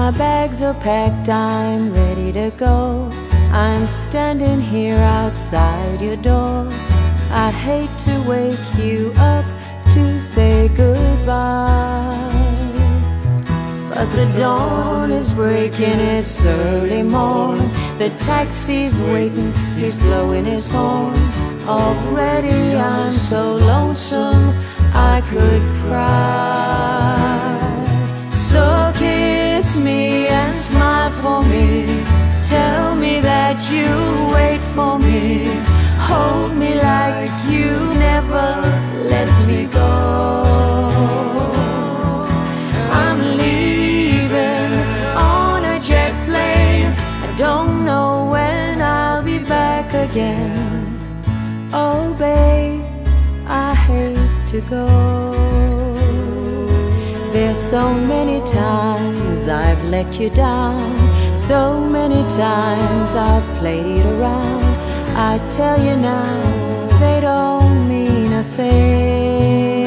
My bags are packed, I'm ready to go. I'm standing here outside your door. I hate to wake you up to say goodbye, but the dawn is breaking, it's early morn. The taxi's waiting, he's blowing his horn. Already I'm so lonesome I could cry. So kiss me and smile for me. Tell me that you'll wait for me. Hold me like you never let me go. I'm leaving on a jet plane. I don't know when I'll be back again. Oh babe, I hate to go. There's so many times I've let you down, so many times I've played around. I tell you now, they don't mean a thing.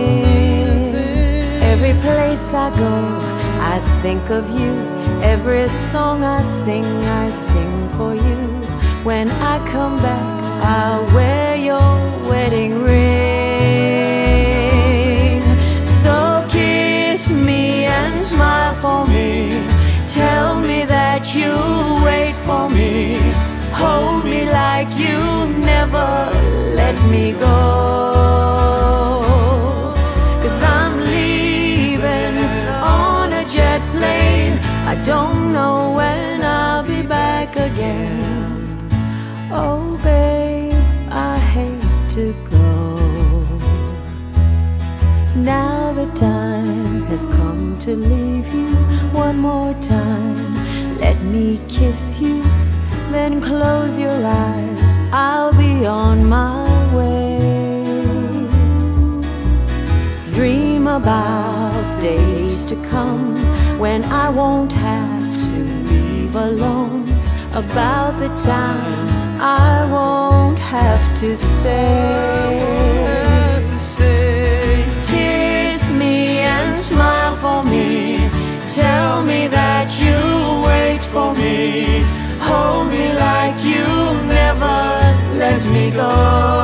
Every place I go, I think of you. Every song I sing for you. When I come back, I'll wear your wedding ring. So kiss me and smile for me. Tell me that you'll wait for me. Hold me like you never let me go. 'Cause I'm leaving on a jet plane. I don't know when I'll be back again. Oh babe, I hate to go. Now the time has come to leave you one more time. Let me kiss you, then close your eyes. I'll be on my way. Dream about days to come when I won't have to leave alone. About the time I won't have to say. Kiss me and smile for me. Tell me that you'll wait for me. Hold me like you never let me go.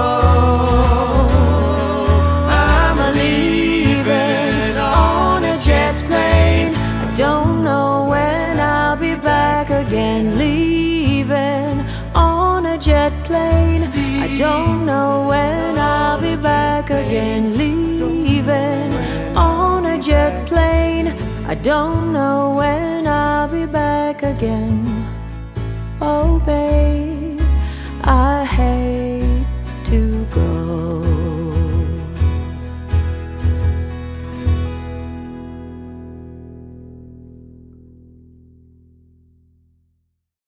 I'm leaving on a jet plane. I don't know when I'll be back again. Leaving on a jet plane. I don't know when I'll be back again. Leaving on a jet plane. I don't know when I'll be back again.